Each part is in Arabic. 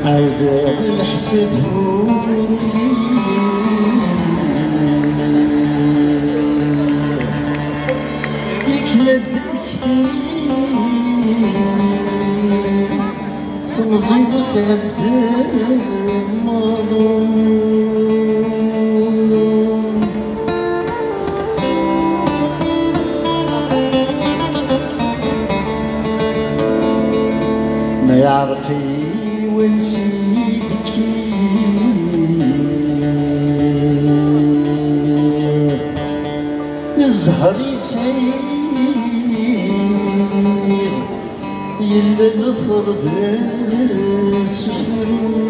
عاود نحسبهم يكلد كثير سنزيد وتقدم مظلوم ما يعرفي ونسيتك الزهر يسير يلا نثر ذا السفر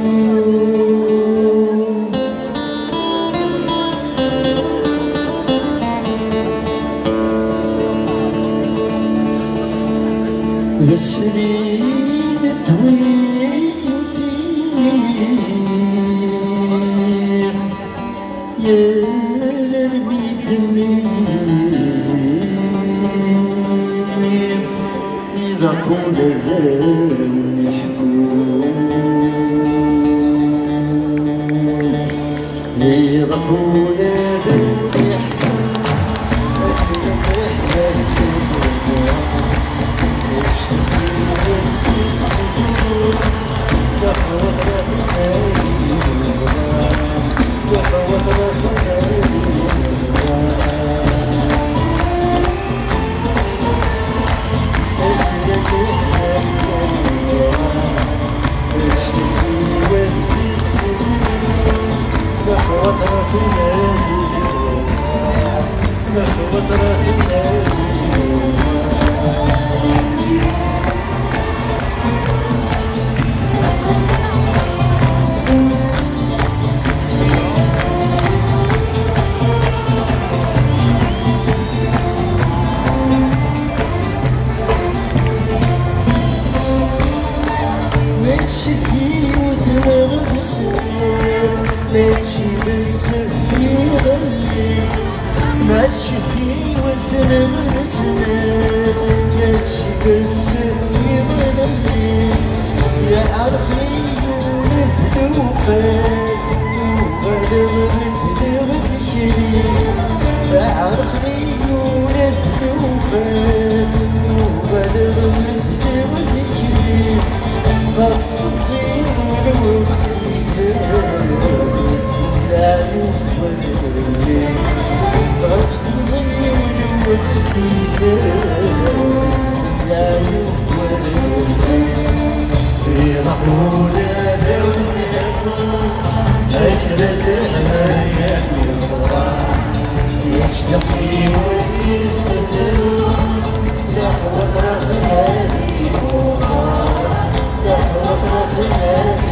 ذا السريد الطويل فيه يا نرمي الدمير إذا قول زال يحكون إذا قول زال ماشي بالسفي ظلي ماشي في وزن مرسلات ماشي بالسفي ظلي يا عرقي ونث لوقات وبلغ متلغ تشري يا عرقي ونث لوقات وبلغ متلغ تشري ضرفت مصير ولوختي فاتي لا يخبرني ضرفت مصير ولوختي فاتي لا يخبرني يروحوا لا دولكم أجل الأمان يا صراح يشتقي ويستر لحظة راس هذه لحظة راس هذه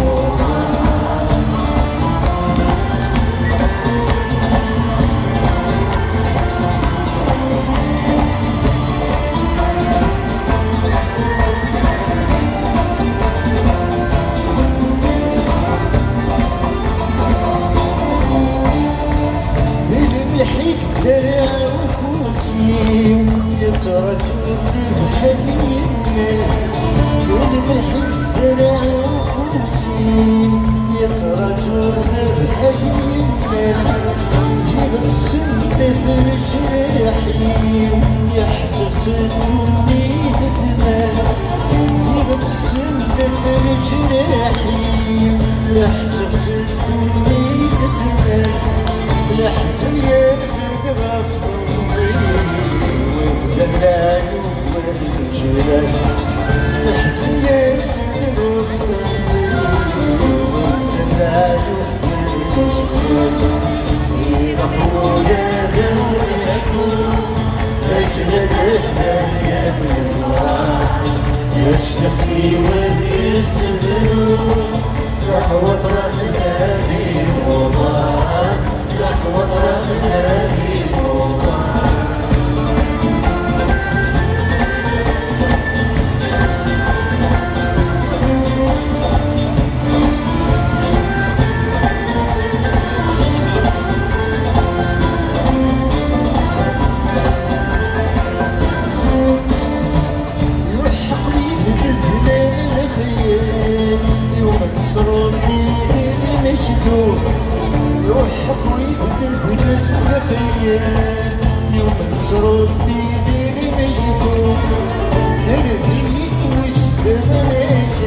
زرع وفوسي يترجل بحزينة ظلم الحب زرع وفوسي يترجل بحزينة زيد السند في جراحي يحسب صدوني تزمان زيد السند في جراحي يحسب صدوني تزمان الحزن يزيد غفت مصير وزلال وفرجلال الحزن يزيد غفت مصير وزلال وفرجلال يقول ذولكم أجل الإهمال يا مزرعة يشتفي وذي السفر نحو طرف هذه الوضع نحو طرف هذه الوضع يحق لي في الزمان الخيال يوم نصرو بيدي المكتوب يوحق ويبدا تدرس الخيال يوم نصرو بيدي المكتوب يرثيك واستغنى